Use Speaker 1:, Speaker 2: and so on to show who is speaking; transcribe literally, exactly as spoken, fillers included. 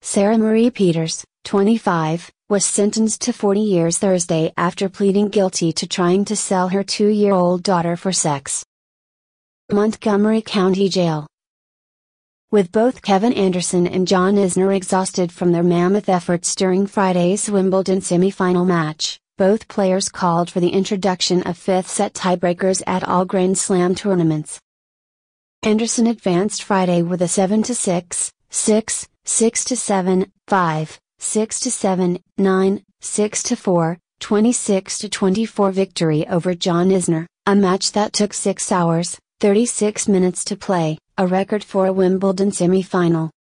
Speaker 1: Sarah Marie Peters, twenty-five, was sentenced to forty years Thursday after pleading guilty to trying to sell her two-year-old daughter for sex. Montgomery County Jail. With both Kevin Anderson and John Isner exhausted from their mammoth efforts during Friday's Wimbledon semi-final match, both players called for the introduction of fifth-set tiebreakers at all Grand Slam tournaments. Anderson advanced Friday with a seven to six, six, six to seven, five, six to seven, nine, six to four, twenty-six to twenty-four victory over John Isner, a match that took six hours, thirty-six minutes to play, a record for a Wimbledon semi-final.